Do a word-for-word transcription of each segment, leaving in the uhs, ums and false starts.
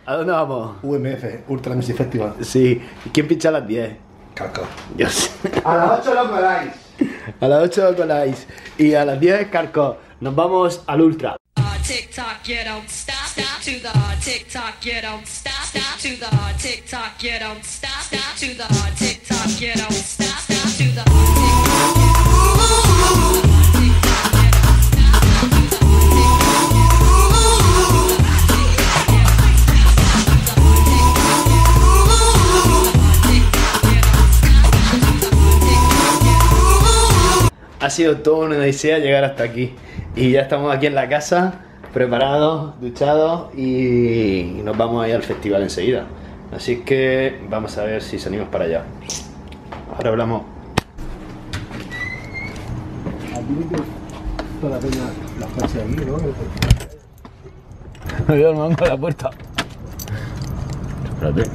¿A dónde vamos? U M F, Ultra Music Festival. Sí. ¿Quién pincha a las diez? Carco. Dios. A las ocho lo coláis. A las ocho coláis. Y a las diez Carco. Nos vamos al Ultra. TikTok, you don't stop, stop to the TikTok, you don't stop, stop to the TikTok, you don't stop, stop to the TikTok, you don't stop, stop to the Ha sido toda una odisea llegar hasta aquí. Y ya estamos aquí en la casa, preparados, duchados y nos vamos a ir al festival enseguida. Así que vamos a ver si salimos para allá. Ahora hablamos. Toda la peña, las clases aquí, ¿no? Me veo el mango a la puerta. Espérate.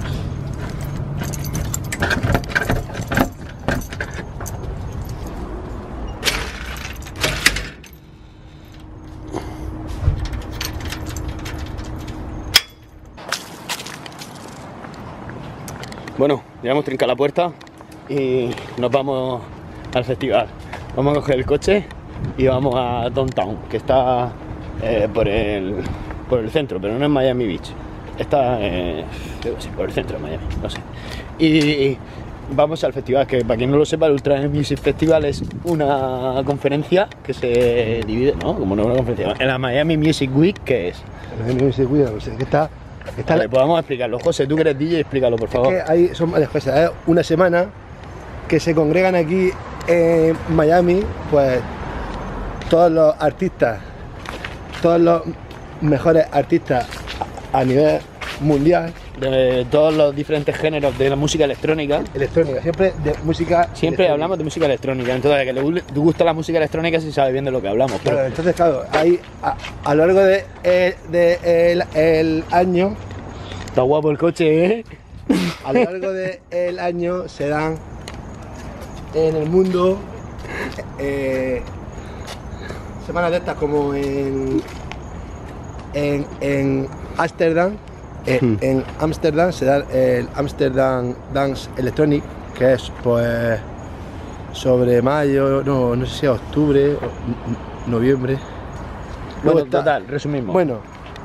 Bueno, ya hemos trincado la puerta y nos vamos al festival. Vamos a coger el coche y vamos a Downtown, que está eh, por, el, por el centro, pero no en Miami Beach. Está eh, yo sé, por el centro de Miami, no sé. Y vamos al festival, que para quien no lo sepa, el Ultra Music Festival es una conferencia que se divide, ¿no? Como no una conferencia. En la Miami Music Week, ¿qué es? Miami Music Week, no sé, que está... Está Vale, pues vamos a explicarlo. José, tú que eres D J, explícalo, por favor. Es que hay, son varias cosas. Es una semana que se congregan aquí en Miami, pues todos los artistas, todos los mejores artistas a nivel mundial. De todos los diferentes géneros de la música electrónica. Electrónica, siempre de música. Siempre hablamos de música electrónica. Entonces, a que le gusta la música electrónica se sabe bien de lo que hablamos. Pero... Claro, entonces, claro, hay a, a lo largo de, eh, de el, el año. Está guapo el coche, ¿eh? A lo largo del año se dan en el mundo eh, semanas de estas como en en en Ámsterdam. Eh, Hmm. En Ámsterdam se da el Amsterdam Dance Electronic, que es pues sobre mayo, no, no sé si es octubre o noviembre. Bueno, Luego está- total, resumimos. Bueno,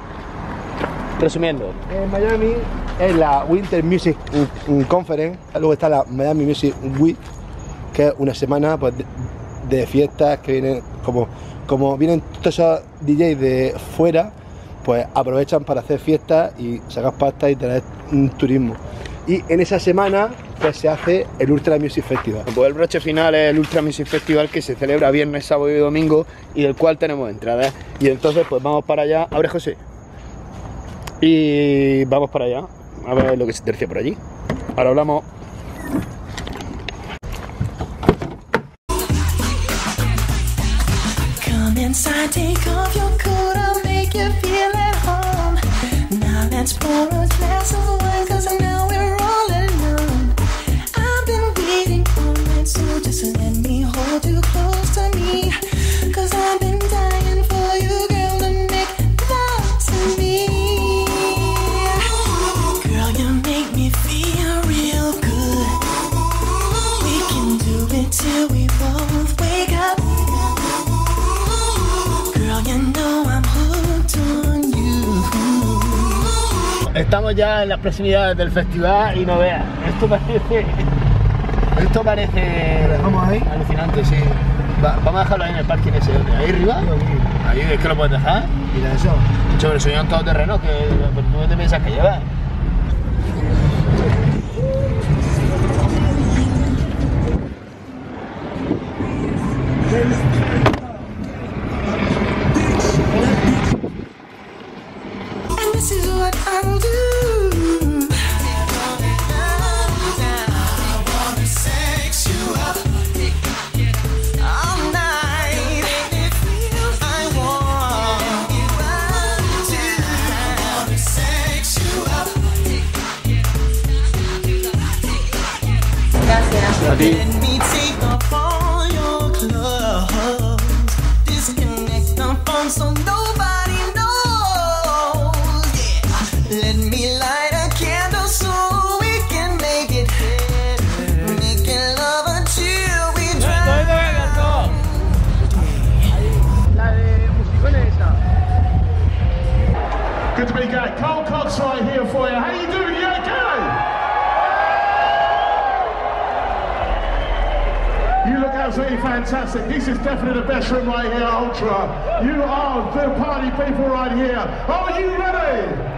resumiendo. en Miami es la Winter Music Conference, luego está la Miami Music Week, que es una semana pues, de, de fiestas que vienen, como, como vienen todos esos D Js de fuera, pues aprovechan para hacer fiestas y sacar pasta y tener un turismo. Y en esa semana pues se hace el Ultra Music Festival. Pues el broche final es el Ultra Music Festival, que se celebra viernes, sábado y domingo y del cual tenemos entradas. Y entonces pues vamos para allá. Abre, José. Y vamos para allá a ver lo que se tercia por allí. Ahora hablamos. Come inside, take off your coat, I'll make you feel at home. Now let's pour a glass of wine, cause now we're all alone. I've been waiting all night, so just let me hold you close to me. Cause I've been dying for you, girl, to make love to me. Girl, you make me feel real good. We can do it till we both wake up. Estamos ya en las proximidades del festival y no veas, esto parece, esto parece dejamos ahí? alucinante, sí. Va- vamos a dejarlo ahí en el parking ese, ¿dónde? Ahí arriba, ahí es que lo puedes dejar. Mira eso. Sobre eso ya en todo terreno, que pero tú no te piensas que llevas. And this is what I'll do. I wanna sex you up all night. I want you to. I wanna sex you up. A ti. Let me take off all your clothes. Disconnect the phone so nobody knows. Yeah. Let Let me light a candle so we can make it better. Making love until we drown. La de musicones esa. Good to be back. Carl Cox right here for you. How you doing? You okay? You look absolutely fantastic. This is definitely the best room right here, Ultra. You are the party people right here. Are you ready?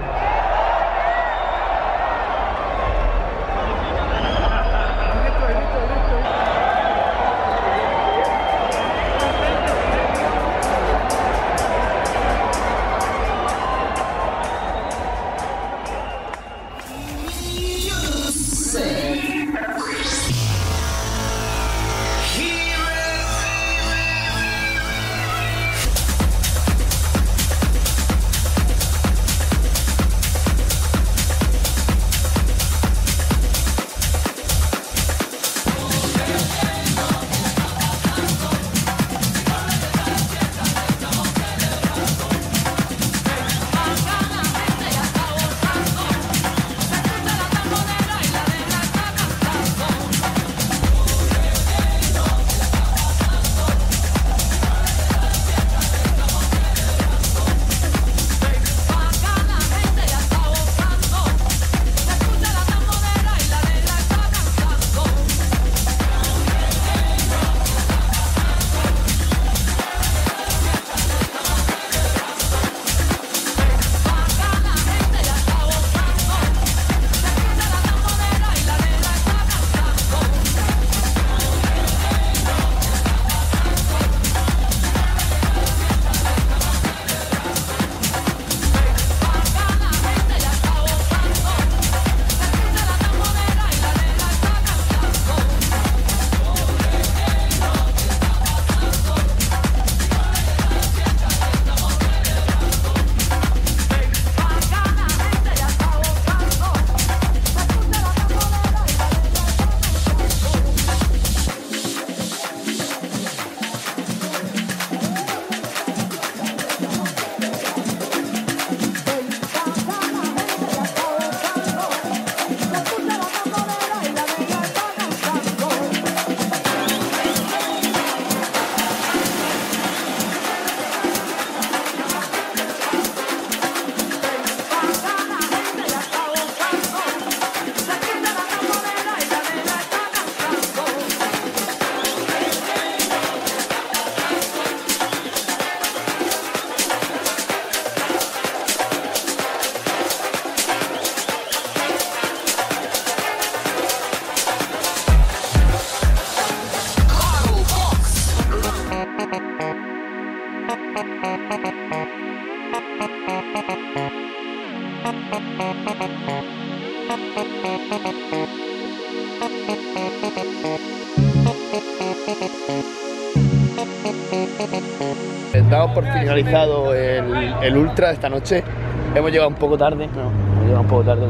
Damos por finalizado el, el ultra esta noche. Hemos llegado un poco tarde, no, hemos llegado un poco tarde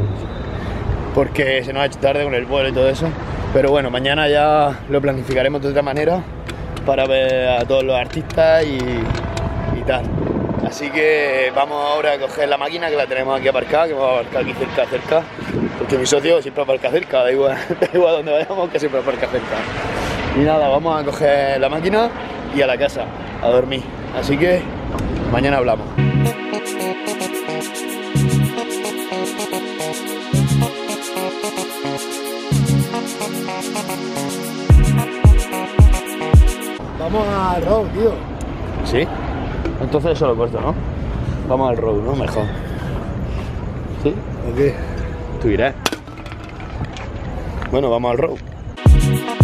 porque se nos ha hecho tarde con el vuelo y todo eso. Pero bueno, mañana ya lo planificaremos de otra manera para ver a todos los artistas y, y tal. Así que vamos ahora a coger la máquina que la tenemos aquí aparcada, que vamos a aparcar aquí cerca, cerca, porque mi socio siempre aparca cerca, da igual, da igual donde vayamos que siempre aparca cerca. Y nada, vamos a coger la máquina y a la casa, a dormir. Así que mañana hablamos. Vamos al road, tío. ¿Sí? Entonces eso lo corto, ¿no? Vamos al road, ¿no? Mejor. ¿Sí? ¿O qué? Tú dirás. Bueno, vamos al road.